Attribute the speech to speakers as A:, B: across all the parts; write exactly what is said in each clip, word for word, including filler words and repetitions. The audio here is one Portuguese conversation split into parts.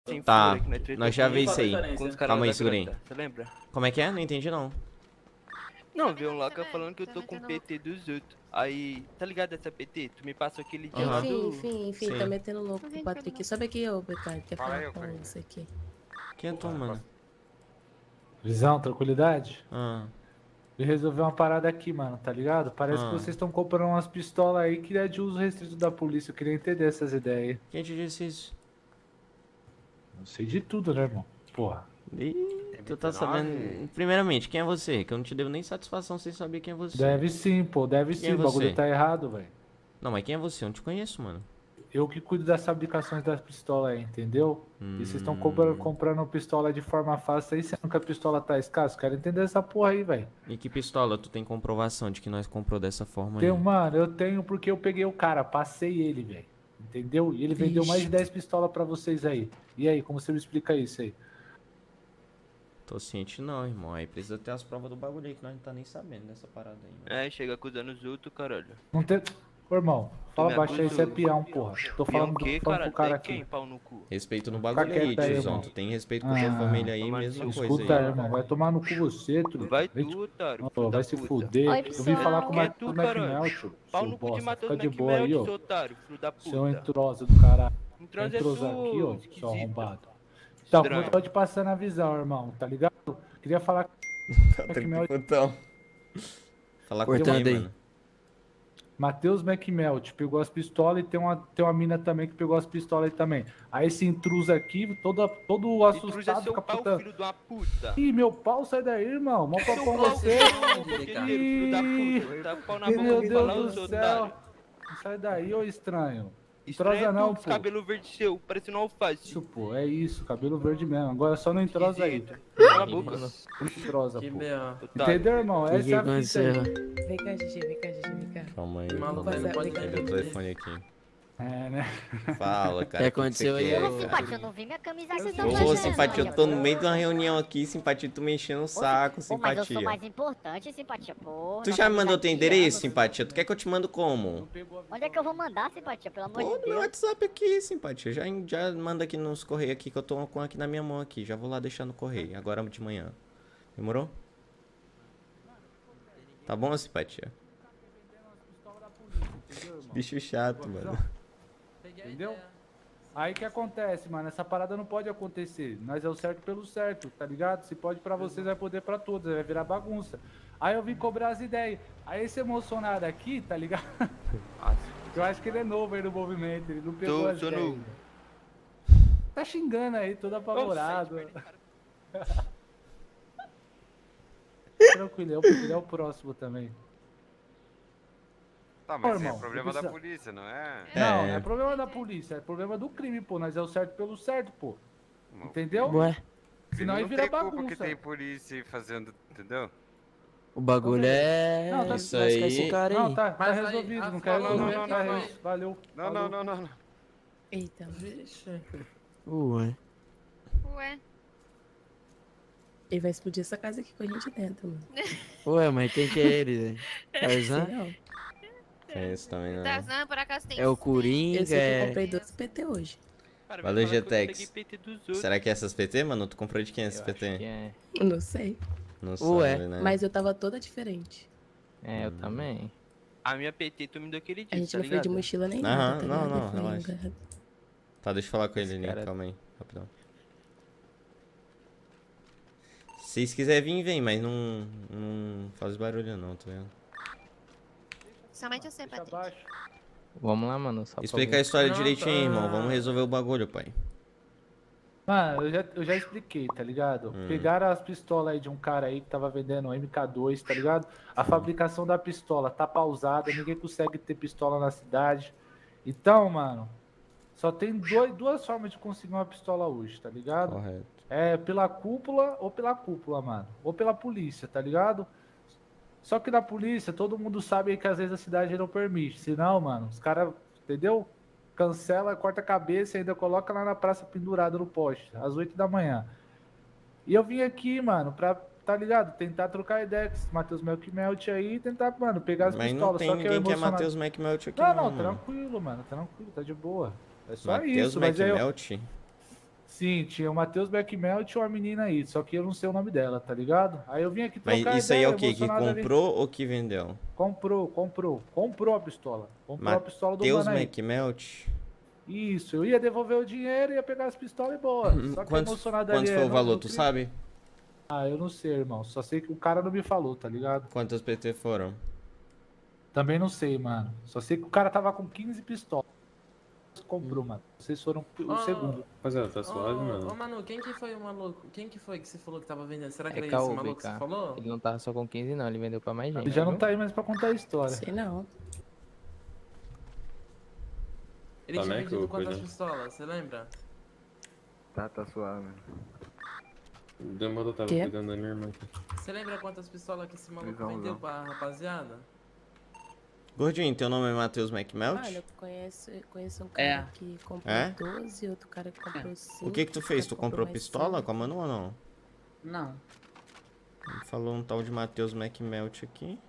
A: sem
B: Tá,
A: fura, que nós tretou
B: nós já
A: com-
B: vi isso aí.
A: com os caras
B: Calma aí,
A: da
B: segura aí.
A: grota, você lembra?
B: Como é que é? Não entendi não.
A: Não, veio um Loca falando que eu tô com o P T dos outros. Aí, tá ligado essa P T? Tu me passou aquele dia lá
C: Enfim,
A: do...
C: enfim, enfim,
B: Sim.
C: tá metendo louco com o Patrick. Sobe aqui, ô, Becardo, quer
D: Fala
C: falar
D: aí, ô,
C: com
D: Coringa.
C: você aqui.
B: Quem é tu, mano?
E: Visão, tranquilidade?
B: Ah,
E: Eu resolvi uma parada aqui, mano, tá ligado? Parece
B: Ah.
E: que vocês estão comprando umas pistolas aí que é de uso restrito da polícia. Eu queria entender essas ideias aí.
B: quem te disse isso?
E: Não sei de tudo, né, irmão? Porra.
B: Ih, tu tá sabendo... Primeiramente, quem é você? Que eu não te devo nem satisfação sem saber quem é você.
E: Deve sim, pô, deve
B: Quem
E: sim.
B: é
E: O bagulho
B: você?
E: tá errado, velho.
B: Não, mas quem é você? Eu não te conheço, mano.
E: Eu que cuido das fabricações das pistolas aí, entendeu? E vocês estão
B: Hum.
E: comprando, comprando pistola de forma fácil aí, sendo que a pistola tá escassa. Quero entender essa porra aí, velho.
B: E que pistola tu tem comprovação de que nós comprou dessa forma
E: Tenho,
B: aí?
E: mano, eu tenho porque eu peguei o cara, passei ele, velho. Entendeu? E ele vendeu mais de dez pistolas pra vocês aí. E aí, como você me explica isso aí?
B: Tô ciente não, irmão. Aí precisa ter as provas do bagulho aí que nós não tá nem sabendo dessa parada aí, mano.
A: É, chega acusando os outros, caralho.
E: Não tem. Ô, irmão, fala
A: me
E: baixo aí,
A: acusa-
E: você é peão, porra. Tô
A: Peão
E: falando
A: o quê,
E: do falando
A: cara?
E: pro cara
A: Tem
E: aqui.
A: quem, pau no cu?
B: Respeito no bagulho aí,
E: quieta aí,
B: tiozão.
E: irmão.
B: Tu tem respeito com a
E: Ah,
B: tua família aí,
A: toma no
B: mesma
A: seu
B: coisa
E: Escuta,
B: aí.
E: irmão, vai tomar no cu você, truta.
A: Vai
E: Vem
A: tu,
E: te-
A: otário.
E: Ó,
A: filho
E: vai
A: da
E: se
A: puta.
E: fuder.
C: Oi,
E: Eu vim
C: pessoal.
E: falar com o
A: Quem é
E: Ma-
A: tu,
E: com o
A: caralho?
E: McMelt,
A: Pau
E: seu
A: no cu de
E: bosta.
A: Matheus
E: Fica de boa aí,
A: McMelt, seu
E: ó.
A: otário, filho da
E: Seu
A: puta.
E: entrosa do caralho.
A: Entrosa é
E: Entrosa
A: tu,
E: aqui, ó,
A: esquisito.
E: seu arrombado. Então, como eu
A: Estranho.
E: tô te passando a visão, irmão, tá ligado? Queria falar com McMelt.
B: Então. Falar com
F: Cortando
B: quem,
F: aí.
B: mano?
E: Matheus McMelt pegou as pistolas e tem uma, tem uma mina também que pegou as pistolas aí também. Aí esse intruso aqui, todo, todo
A: Intrusa é
E: assustado,
A: seu
E: fica
A: pau,
E: putando.
A: filho de uma puta.
E: Ih, meu pau, sai daí, irmão. Mó
A: Seu
E: papão
A: pau,
E: você.
A: seu coqueteiro, filho da puta. Tá com o pau na
E: Ih,
A: boca
E: meu
A: de falar
E: Deus
A: os
E: do
A: otários.
E: céu. Sai daí, ô estranho.
A: Estranho
E: Entrosa
A: é
E: não,
A: tu, com os
E: pô.
A: cabelo verde seu, parecendo um alface.
E: Isso, pô, é isso. Cabelo verde mesmo. Agora só não entrosa aí.
A: Cala a boca,
E: Entrosa,
F: Que
E: pô.
F: B.O.
A: otário.
E: Entendeu, irmão?
F: Que
E: Essa
F: que
E: é a fita
F: aconteceu?
E: aí.
C: Vem cá, Gigi, vem cá, Gigi, vem cá.
B: Calma aí.
F: Maluco,
B: mano.
F: aí não pode
C: Vem cá.
B: Ele deu o telefone aqui.
E: É, né?
B: Fala, cara.
F: O que
B: que
F: aconteceu
B: que
F: aí,
B: você quer,
F: ô?
G: Porra,
B: cara?
G: simpatia, eu não vi minha camisa aqui.
C: Ô,
G: não,
B: Ô,
G: tá
B: simpatia, eu
G: vendo?
B: tô no meio de uma reunião aqui, simpatia, tu me enchendo o saco,
G: Pô, mas eu sou
B: simpatia.
G: mais importante, simpatia, porra.
B: Tu
G: nós
B: já me
G: estamos
B: mandou
G: aqui
B: teu endereço,
G: anos.
B: simpatia? Tu quer que eu te mando como?
G: Onde é que eu vou mandar, simpatia, pelo amor
B: Pô,
G: de
B: no meu
G: Deus?
B: WhatsApp aqui, simpatia. Já, já manda aqui nos correios aqui que eu tô com aqui na minha mão aqui. Já vou lá deixar no correio, agora de manhã. Demorou? Tá bom, simpatia? Bicho chato, mano.
E: Entendeu? Aí que acontece, mano, essa parada não pode acontecer. Nós é o certo pelo certo, tá ligado? Se pode pra vocês, vai poder pra todos, vai virar bagunça. Aí eu vim cobrar as ideias. Aí esse emocionado aqui, tá ligado? Eu acho que ele é novo aí no movimento, ele não pegou
A: Tô-
E: as
A: tô
E: ideias.
A: novo.
E: Tá xingando aí, todo apavorado. Tranquilo, ele é o- ele é o próximo também.
D: Tá, mas
E: Ô,
D: isso aí é
E: irmão,
D: problema da
E: precisa-
D: polícia, não é?
E: Não,
B: É.
E: é problema da polícia, é problema do crime, pô. Nós é o certo pelo certo, pô. Entendeu?
F: Ué,
E: Senão aí
D: não
E: vira
D: tem culpa que
E: bagunça.
D: tem polícia fazendo, entendeu?
F: o bagulho é...
E: Não, tá-
B: Isso
F: lascar
B: aí-
F: esse cara aí.
E: Não, tá, tá
F: Mas aí,
E: resolvido,
F: ah,
E: não quero
F: falou,
E: resolver,
D: não,
E: tá
D: não, não.
E: resolvido, valeu.
D: Não,
E: falou.
D: não, não, não, não.
C: Eita.
F: Vixe. Ué.
H: Ué,
C: Ele vai explodir essa casa aqui com a gente dentro, mano.
F: Ué, mas quem que é ele, velho? Tarzan?
C: Sei não.
B: É isso também, não.
H: Tarzan, por acaso tem.
F: É o
C: Eu
F: Coringa,
C: sei que eu
F: é...
C: comprei dois P T hoje.
A: Cara,
B: Valeu,
A: vai falar que eu
B: G-Tex.
A: peguei P T dos outros.
B: Será que é essas P T, mano? Tu comprou de quem essas
F: Eu
B: P
F: acho
B: T?
F: que é.
C: Eu não sei.
B: Não
F: Ué.
B: sabe, né?
C: Mas eu tava toda diferente.
F: É, eu também.
A: A minha P T tu me deu aquele dia,
C: A gente
A: tá
C: não foi de
A: ligado?
C: mochila nem
B: Aham,
C: nada, tá
B: não,
C: ligado?
B: não,
C: Foi um
B: relaxa.
C: lugar-
B: Tá, deixa eu falar com ele ali,
F: cara-
B: calma aí, rapidão. Se vocês quiserem vir, vem, mas não, não faz barulho não, tá vendo?
H: Somente você,
E: Deixa
H: Patrick.
E: abaixo.
F: Vamos lá, mano. Só pra
B: Explica a
F: ver.
B: história
F: Não,
B: direitinho,
F: tá.
B: irmão, vamos resolver o bagulho, pai.
E: Mano, eu já, eu já expliquei, tá ligado?
B: Hum.
E: Pegaram as pistolas aí de um cara aí que tava vendendo um M K dois, tá ligado? A fabricação da pistola tá pausada, ninguém consegue ter pistola na cidade. Então, mano, só tem dois, duas formas de conseguir uma pistola hoje, tá ligado?
B: Correto.
E: É pela cúpula ou pela cúpula, mano. Ou pela polícia, tá ligado? Só que na polícia, todo mundo sabe aí que às vezes a cidade não permite. Senão, mano, os caras, entendeu? Cancela, corta a cabeça e ainda coloca lá na praça pendurada no poste, às oito da manhã. E eu vim aqui, mano, pra, tá ligado? Tentar trocar ideia com esse Matheus Melkmelt aí e tentar, mano, pegar as
B: Mas
E: pistolas.
B: não tem
E: só que eu
B: ninguém que é
E: emocionado-
B: Matheus McMelt aqui
E: Não,
B: não,
E: não,
B: mano.
E: tranquilo, mano, tranquilo, tá de boa. É só
B: Matheus
E: isso, mas aí eu...
B: McMelt?
E: Sim, tinha o Matheus Beckmel e tinha uma menina aí, só que eu não sei o nome dela, tá ligado? Aí eu vim aqui
B: Mas
E: trocar
B: isso aí é
E: ideia,
B: o quê? Que
E: emocionado ali.
B: comprou ou que vendeu?
E: Comprou, comprou, comprou a pistola. Comprou a pistola do
B: Matheus
E: mano aí.
B: McMelt?
E: Isso, eu ia devolver o dinheiro, ia pegar as pistolas e boa. Só que
B: Quanto,
E: emocionado
B: quanto
E: ali.
B: foi
E: é,
B: o
E: no-
B: valor,
E: no
B: tu
E: cri-
B: sabe?
E: Ah, eu não sei, irmão. Só sei que o cara não me falou, tá ligado?
B: Quantas P T foram?
E: Também não sei, mano. Só sei que o cara tava com quinze pistolas. Comprou, mano. Vocês foram o
I: Ó,
E: segundo.
J: Rapaziada, tá
I: Ô,
J: suave,
I: ô,
J: mano?
I: Manu, quem que foi o maluco? Quem que foi que você falou que tava vendendo? Será que
F: É
I: era
F: Caô,
I: esse maluco que
F: B K.
I: você falou?
F: Ele não tava só com quinze, não. Ele vendeu pra mais gente.
E: Ele já não
F: viu?
E: tá aí mais pra contar a história.
C: Sei não.
I: Ele
J: Tá,
I: tinha
J: né,
I: vendido
J: que eu
I: quantas
J: cuido.
I: pistolas? Você lembra?
D: Tá, tá suave.
J: Demorou, tava
C: Quê?
J: cuidando da minha irmã aqui.
I: Você lembra quantas pistolas que esse maluco
D: Visãozão.
I: vendeu pra rapaziada?
B: Gordinho, teu nome é Matheus McMelt?
C: Olha, eu conheço, eu conheço um cara que comprou
B: É?
C: doze, outro cara que comprou cinco.
B: O que que tu fez?
C: outro
B: Tu comprou
C: mais
B: pistola
C: cinco.
B: com a Manu ou não?
K: Não.
B: Ele falou um tal de Matheus McMelt aqui.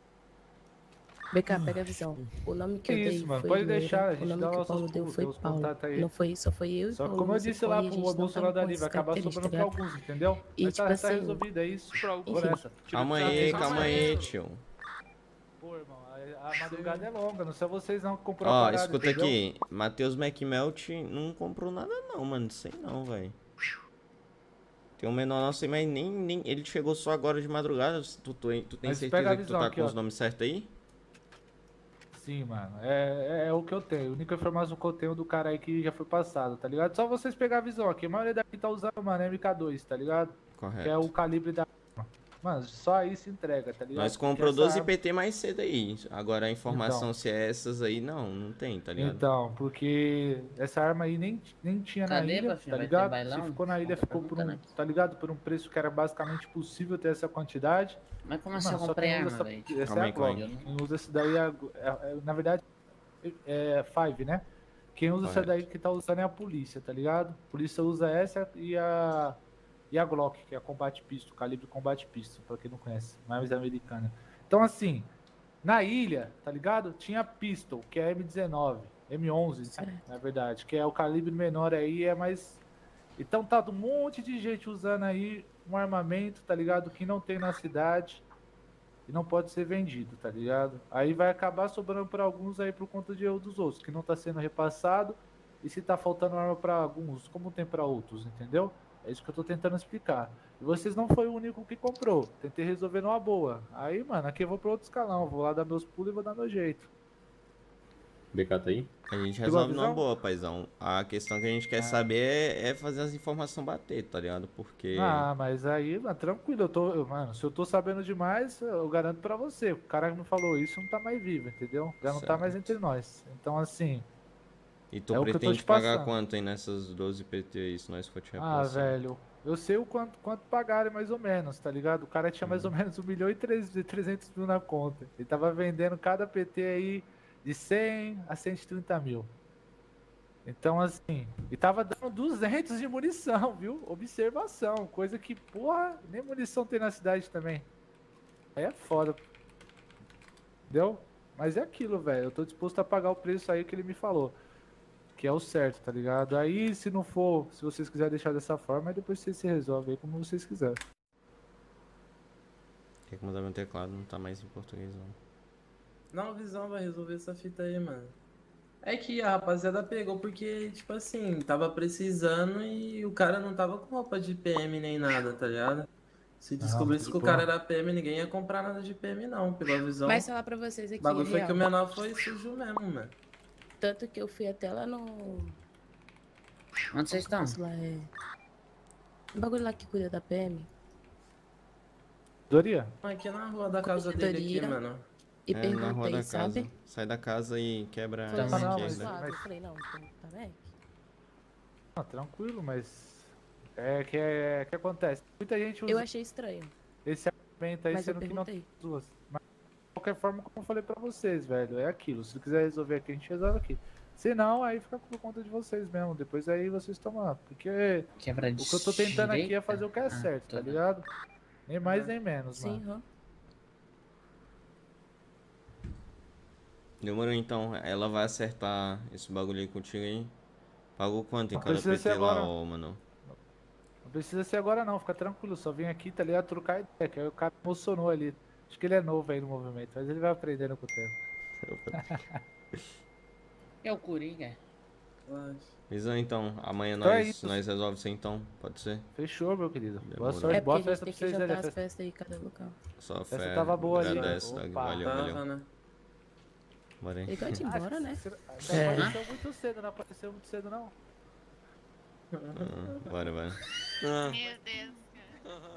C: B K, pega a visão. O nome que eu
E: Que
C: dei
E: isso, mano,
C: foi
E: pode
C: Moreira,
E: deixar, a
C: o
E: gente
C: nome
E: dá
C: que o
E: nossos
C: Paulo deu
E: pulos,
C: foi
E: tem os
C: Paulo.
E: contatos aí.
C: Não foi, só foi eu e
E: Só que
C: Paulo
E: como eu
C: nesse
E: disse lá
C: corre, a
E: pro
C: gente não tava
E: emocionado
C: com
E: ali, vai
C: essas
E: acabar
C: características,
E: sobrando pra
C: tá ligado?
E: alguns, entendeu?
C: E,
E: Mas tá,
C: tipo
E: tá
C: assim,
E: resolvido, é isso.
A: Pra alguns.
E: Por essa.
B: Calma aí,
I: Calma
B: calma
I: aí.
B: aí, tio.
E: Pô, irmão, a, a madrugada é longa, não são vocês não que comprou a
B: Ó,
E: parada,
B: escuta
E: entendeu?
B: aqui. Matheus McMelt não comprou nada não, mano. Sei não, velho. Tem um menor nosso aí, mas nem, nem... Ele chegou só agora de madrugada. Tu, tu, tu tem
E: Mas pega
B: certeza
E: a
B: que tu
E: visão
B: tá
E: aqui,
B: com
E: ó.
B: os nomes certos aí?
E: Sim, mano. É, é, é o que eu tenho. A única informação que eu tenho do cara aí que já foi passado, tá ligado? Só vocês pegar a visão aqui. A maioria daqui tá usando, mano, M K dois, tá ligado?
B: Correto.
E: Que é o calibre da. Mano, só aí se entrega, tá ligado?
B: Nós
E: Porque
B: comprou
E: essa
B: doze
E: arma-
B: P T mais cedo aí. Agora a informação
E: Então.
B: se é essas aí, não, não tem, tá ligado?
E: Então, porque essa arma aí nem, nem tinha na
K: Cadê,
E: ilha,
K: pafinho?
E: tá
K: Vai ter
E: ligado?
K: bailão?
E: Se ficou na ilha,
K: Tá
E: ficou por um,
K: perguntando aqui.
E: tá ligado? Por um preço que era basicamente possível ter essa quantidade.
K: Mas como assim
E: Mano,
K: eu
E: só
K: comprei
E: quem usa
K: arma,
E: essa,
K: velho?
E: essa
B: Calma
E: é a
B: aí, calma
E: Glock. Quem usa essa daí, é, a- é- é- na verdade, é Five, né? Quem usa essa
B: Correto.
E: daí que tá usando é a polícia, tá ligado? A polícia usa essa e a e a Glock, que é a Combat Pistol, calibre Combat Pistol, pra quem não conhece, mais americana. Então assim, na ilha, tá ligado? Tinha Pistol, que é M dezenove, M onze,
C: Certo.
E: na verdade, que é o calibre menor aí, é mais. Então tá um monte de gente usando aí um armamento, tá ligado? Que não tem na cidade e não pode ser vendido, tá ligado? Aí vai acabar sobrando pra alguns aí por conta de erro dos outros, que não tá sendo repassado. E se tá faltando arma pra alguns, como tem pra outros, entendeu? É isso que eu tô tentando explicar. E vocês não foi o único que comprou. Tentei resolver numa boa. Aí, mano, aqui eu vou pro outro escalão. Vou lá dar meus pulos e vou dar meu jeito.
J: B K tá aí?
B: A gente
E: Pegou a
B: resolve numa
E: visão?
B: boa, paizão. A questão que a gente quer
E: Ah.
B: saber é, é fazer as informações bater, tá ligado? Porque...
E: Ah, mas aí, mano, tranquilo. Eu tô, eu- mano, se eu tô sabendo demais, eu garanto pra você. O cara que não falou isso não tá mais vivo, entendeu? Já não tá
B: Certo.
E: mais entre nós. Então, assim,
B: E tu
E: é o que eu tô
B: pretende
E: te
B: pagar
E: passando.
B: quanto aí nessas doze P T aí, se nós for te
E: ah,
B: repassar?
E: velho, eu sei o quanto, quanto pagarem mais ou menos, tá ligado? O cara tinha mais ou
B: Uhum.
E: menos um milhão e trezentos mil na conta. Ele tava vendendo cada P T aí de cem a cento e trinta mil. Então, assim, e tava dando duzentos de munição, viu? Observação, coisa que, porra, nem munição tem na cidade também. Aí é foda. Entendeu? Mas é aquilo, velho. Eu tô disposto a pagar o preço aí que ele me falou. Que é o certo, tá ligado? Aí, se não for, se vocês quiserem deixar dessa forma, aí depois vocês se resolvem aí como vocês quiserem.
B: Quer que mudar meu teclado? Não tá mais em português, não.
I: Não, Visão vai resolver essa fita aí, mano. É que a rapaziada pegou porque, tipo assim, tava precisando e o cara não tava com roupa de P M nem nada, tá ligado? Se descobrisse que o
E: pô.
I: cara era P M, ninguém ia comprar nada de P M não, pegou a visão.
C: Mas falar pra vocês aqui,
I: O bagulho foi
C: real,
I: que o menor foi sujo mesmo, mano.
C: tanto que eu fui até lá no...
K: Onde vocês estão?
C: Lá é... O bagulho lá que cuida da P M.
E: Doria?
I: Aqui na rua da casa dele aqui,
C: Corredoria.
I: mano.
C: E
B: É, na rua
C: perguntei,
B: da
C: sabe?
B: casa. Sai da casa e quebra
C: Falei,
B: a
K: Tá, não,
C: "Você
E: mas-
C: tá
B: esquerda.
C: suave?"
E: mas-
C: Eu falei, não, então tá bem.
E: Ah, tranquilo, mas. É que é que acontece. Muita gente usa
C: Eu achei estranho,
E: esse argumento aí,
C: mas eu
E: sendo que não
C: perguntei.
E: duas. Mas, de qualquer forma, como eu falei pra vocês, velho, é aquilo. Se quiser resolver aqui, a gente resolve aqui. Se não, aí fica por conta de vocês mesmo. Depois aí vocês tomam. Porque
K: Quebra de
E: o que eu tô tentando aqui é
K: direita?
E: fazer o que é
K: Ah,
E: certo, tá
K: toda.
E: ligado? Nem mais nem menos,
C: Sim,
E: mano.
C: aham.
B: Demorou então. Ela vai acertar esse bagulho aí contigo aí. Pagou quanto em
E: Não
B: cada
E: precisa
B: P T
E: ser
B: lá,
E: agora.
B: ô, mano?
E: precisa ser agora não, fica tranquilo. Só vim aqui, tá ligado? Trocar ideia, que aí o cara emocionou ali. Acho que ele é novo aí no movimento, mas ele vai aprendendo com o tempo.
K: É o Coringa.
B: Visão, então, amanhã
E: Então é
B: nós,
E: isso.
B: nós resolve isso então, pode ser?
E: Fechou, meu querido. Boa
B: Demorou.
E: sorte,
C: É
E: boa
C: porque a gente
E: festa
C: tem
E: pra
C: que
E: vocês aí.
C: jantar
E: a
C: as
E: festa-
C: festas aí em cada local.
B: Só
E: Essa
B: fé.
E: tava boa ali,
B: Agradece,
E: né?
B: Doug.
E: Opa.
B: Valeu,
I: Tava,
B: valeu.
I: né?
B: Bora aí.
C: Ele gosta de ir embora, né?
E: Você você
C: É.
E: apareceu muito cedo, não apareceu muito cedo não.
B: Ah, bora, bora.
H: Meu Deus, cara.